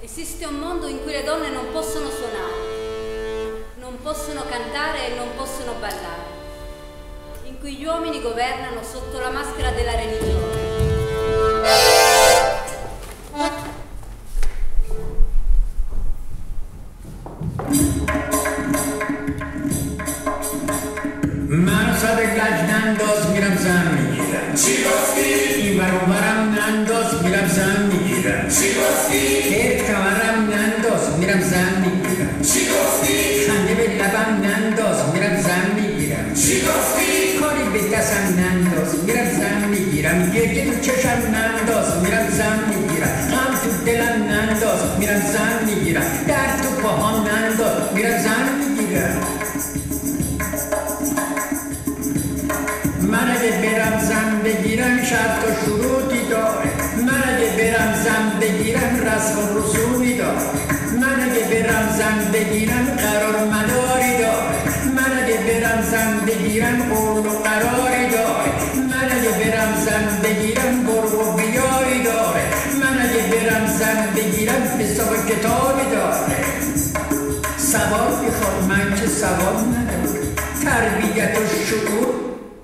Esiste un mondo in cui le donne non possono suonare, non possono cantare e non possono ballare, in cui gli uomini governano sotto la maschera della religione. Manasade Gajnandos Miramzamira Chigoski Ivarumaramnandos Miramzamira Chigoski Erkamaramnandos Miramzamira Chigoski Khandevellabamnandos Miramzamira Chigoski Koribetasamnandos Miramzamira Mgejeducheshamnandos Miramzamira Amtuddelamnandos Miramzamira Dartupohonnandos Miramzamira Mana de beramzam begiram şartı şuruti dore. Mana de beramzam begiram rasm rusumi dore. Mana de beramzam begiram karor madori dore. Mana de beramzam begiram orlu karori dore. Mana de beramzam begiram borgo biyori dore. Mana de beramzam begiram besok ketobi dore. Savar bikhorman che savar nadore. Tarbiyat şuur.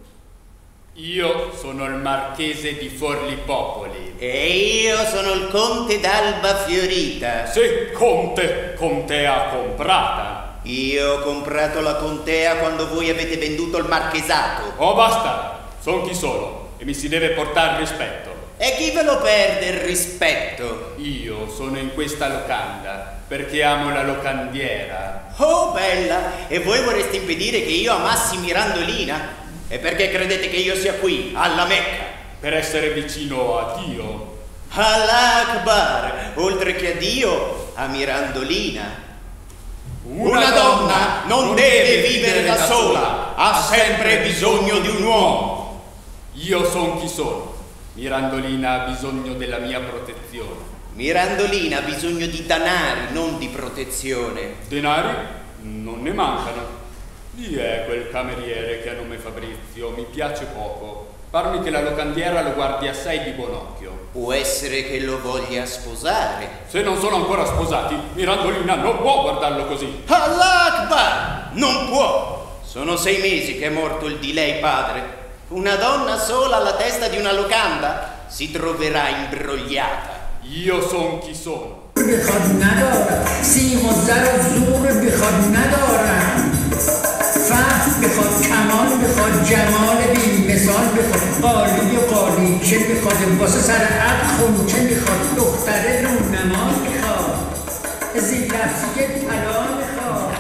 Io sono il marchese di Forlipopoli. E io sono il conte d'Alba Fiorita. Sì, contea comprata. Io ho comprato la contea quando voi avete venduto il marchesato. Oh, basta, son chi sono e mi si deve portare rispetto. E chi ve lo perde il rispetto? Io sono in questa locanda perché amo la locandiera. Oh, bella! E voi vorreste impedire che io amassi Mirandolina? E perché credete che io sia qui, alla Mecca? Per essere vicino a Dio. Allah Akbar, oltre che a Dio, a Mirandolina. Una donna non deve vivere da sola, ha sempre bisogno di un uomo. Io son chi sono. Mirandolina ha bisogno della mia protezione. Mirandolina ha bisogno di danari, non di protezione. Denari? Non ne mancano. Chi è quel cameriere che a nome Fabrizio? Mi piace poco. Parmi che la locandiera lo guardi assai di buon occhio. Può essere che lo voglia sposare. Se non sono ancora sposati, Mirandolina non può guardarlo così. Allah Akbar! Non può! Sono 6 mesi che è morto il di lei padre. Una donna sola alla testa di una locanda si troverà imbrogliata. Io son chi sono. بخواد ندارم سیم و زر و زور بخواد ندارم فهم بخواد کمال بخواد جمال بی مثال بخواد قالی و قالیچه بخواد واسه سر عقل خونچه بخواد دختره رونما بخواد زیر لفظی طلا بخواد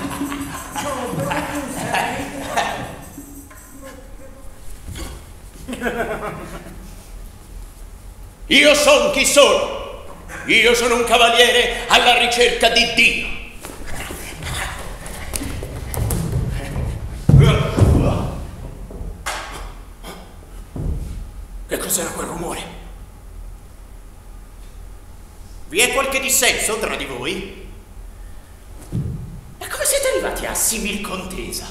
Io son chi sono. Io sono un cavaliere alla ricerca di Dio. Che cos'era quel rumore? Vi è qualche dissenso tra di voi? E come siete arrivati a simil contesa?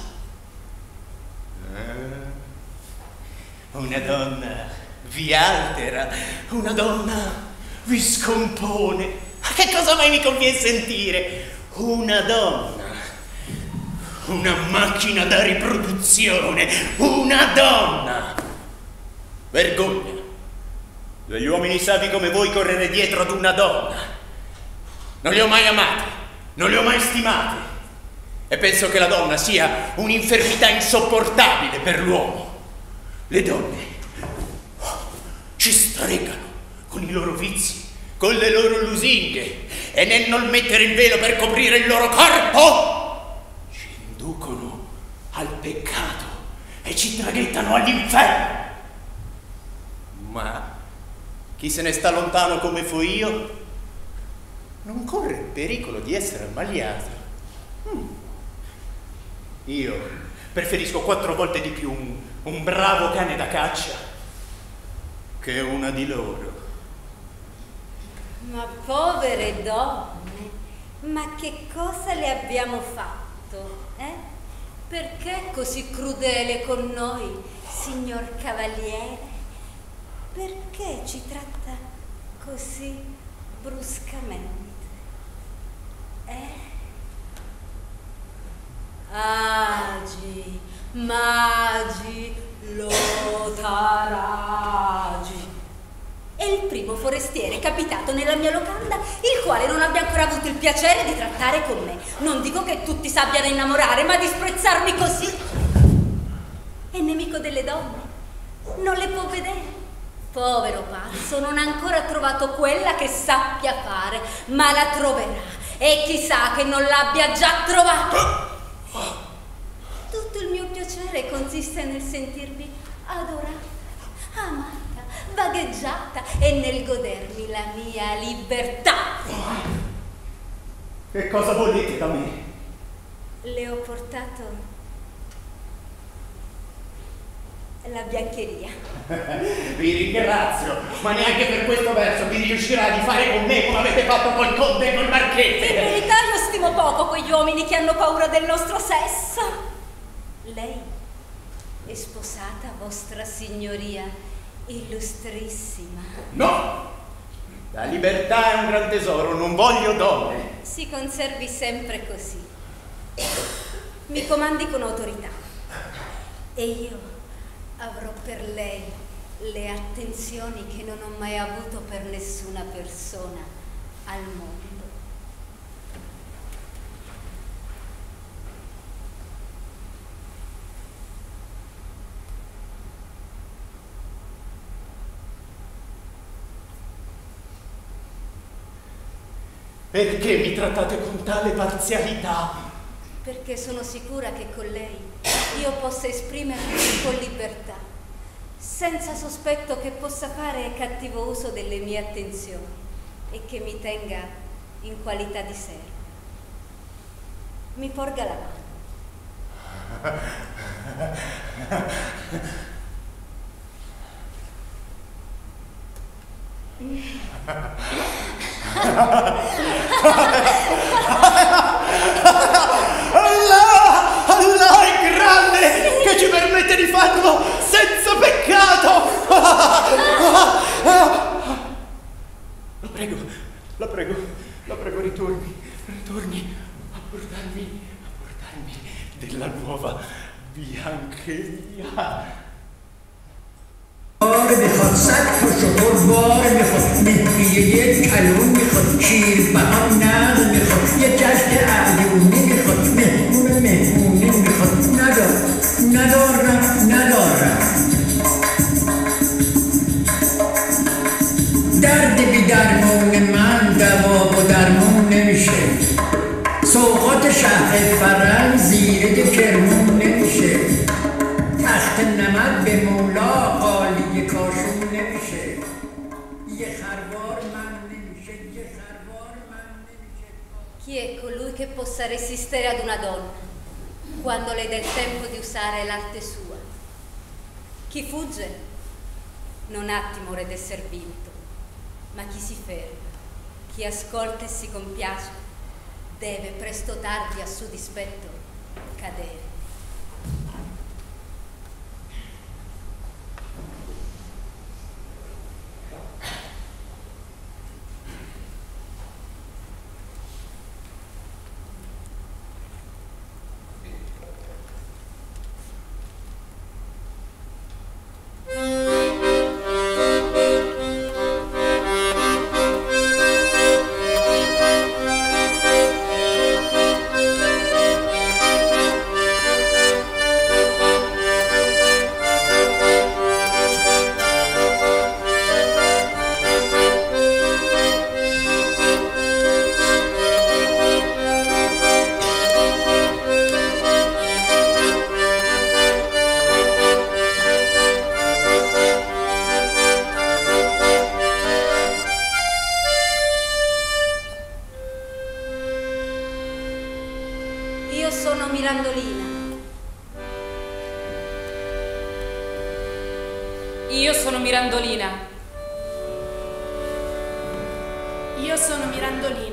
Una donna vi altera, una donna vi scompone. Ma che cosa mai mi conviene sentire? Una donna, una macchina da riproduzione, una donna. Vergogna degli uomini savi come voi correre dietro ad una donna. Non li ho mai amati, non li ho mai stimati e penso che la donna sia un'infermità insopportabile per l'uomo. Le donne ci stregano con i loro vizi, con le loro lusinghe, e nel non mettere il velo per coprire il loro corpo ci inducono al peccato e ci traghettano all'inferno. Ma chi se ne sta lontano come fui io non corre il pericolo di essere ammaliato. Io preferisco 4 volte di più un bravo cane da caccia che una di loro. Ma povere donne, ma che cosa le abbiamo fatto, eh? Perché così crudele con noi, signor cavaliere? Perché ci tratta così bruscamente? Agi, magi, lotaragi. È il primo forestiere capitato nella mia locanda, il quale non abbia ancora avuto il piacere di trattare con me. Non dico che tutti sappiano innamorare, ma disprezzarmi così. È nemico delle donne, non le può vedere. Povero pazzo, non ha ancora trovato quella che sappia fare, ma la troverà. E chissà che non l'abbia già trovata. Tutto il mio piacere consiste nel sentirmi adorata, amata, vagheggiata e nel godermi la mia libertà. Che cosa volete da me? Le ho portato la biancheria. Vi ringrazio, ma neanche per questo verso vi riuscirà di fare con me come avete fatto col conte e col marchese. In verità io stimo poco quegli uomini che hanno paura del nostro sesso. Lei è sposata, vostra signoria, illustrissima. No! La libertà è un gran tesoro, non voglio donne. Si conservi sempre così. Mi comandi con autorità. E io avrò per lei le attenzioni che non ho mai avuto per nessuna persona al mondo. Perché mi trattate con tale parzialità? Perché sono sicura che con lei io possa esprimermi con libertà, senza sospetto che possa fare cattivo uso delle mie attenzioni e che mi tenga in qualità di serva. Mi porga la mano. Allah è grande che ci permette di farlo senza peccato. La prego, ritorni a portarmi della nuova biancheria. بار میخواد صد تا شتر بار میخواد مهدی یک کلون میخواد شیر بهام نقل میخواد یه جشن علیونی میخواد مهمونی میخواد ندارم درد بی درمون من دوا و درمون نمیشه سوغات شهر فرنگ زیر کرمون نمیشه تخت نمد به مولا قالی کاشون نمیشه یه خروار من نمیشه Chi è colui che possa resistere ad una donna quando le dà il tempo di usare l'arte sua? Chi fugge non ha timore d'esser vinto, ma chi si ferma, chi ascolta e si compiace, deve presto o tardi a suo dispetto cadere. Io sono Mirandolina. Io sono Mirandolina.